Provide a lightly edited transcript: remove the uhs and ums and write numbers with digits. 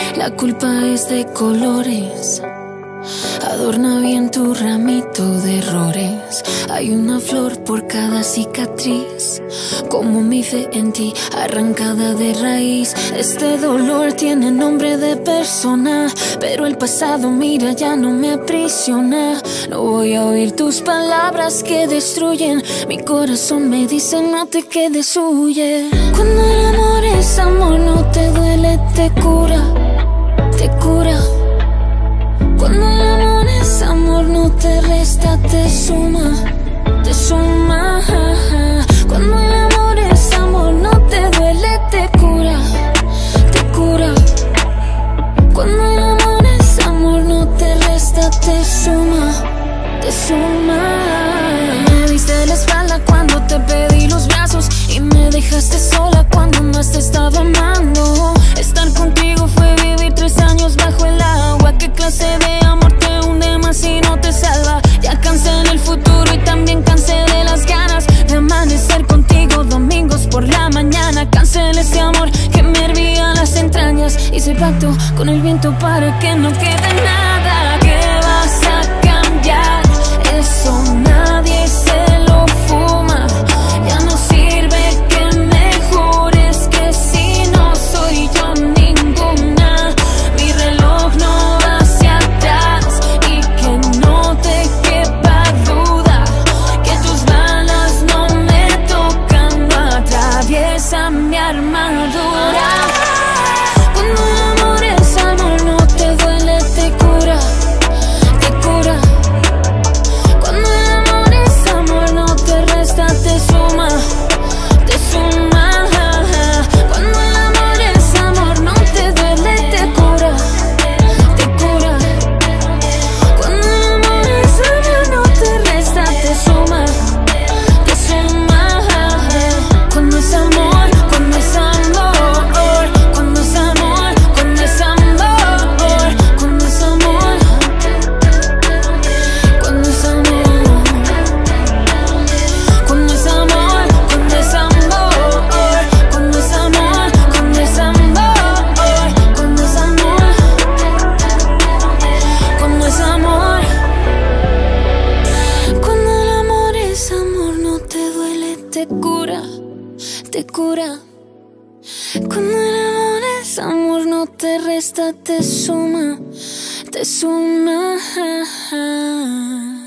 La culpa es de colores. Adorna bien tu ramito de errores. Hay una flor por cada cicatriz, como mi fe en ti, arrancada de raíz. Este dolor tiene nombre de persona, pero el pasado, mira, ya no me aprisiona. No voy a oír tus palabras que destruyen. Mi corazón me dice no te quedes, huye. Cuando el amor es amor, no te duele, te cura, te cura. Cuando el amor es amor, no te resta, te suma, te suma. Cuando el amor es amor, no te duele, te cura, te cura. Cuando el amor es amor, no te resta, te suma, te suma. Me diste la espalda cuando te pedí los brazos y me dejaste sola cuando más te estaba amando. Estar contigo fue vivir 3 años bajo el agua. ¿Qué clase de amor te hunde más y no te salva? Ya cansé del futuro y también cansé de las ganas de amanecer contigo domingos por la mañana. Cancela ese amor que me hervía las entrañas. Hice pacto con el viento para que no quede nada. ¿Qué vas a cambiar? Eso nadie se lo fuma. Ya no sirve que me jures que si no soy yo ninguna. Mi reloj no va hacia atrás y que no te quepa duda que tus balas no me tocan, no atraviesan mi armadura. Cuando el amor es amor, no te duele, te cura, te cura. Cuando el amor es amor, no te resta, te suma, te suma. Cuando el amor es amor, no te duele, te cura, te cura. Cuando el amor es amor, no te resta, te suma, te suma. Cuando es amor, cuando es amor, cuando es amor, cuando es amor, cuando es amor, cuando es amor, cuando es amor, cuando es amor, cuando es amor, cuando es amor, cuando es amor, cuando es amor. Cuando el amor es amor, no te duele, te cura, te cura. Cuando el amor es amor, no te resta, te suma, te suma.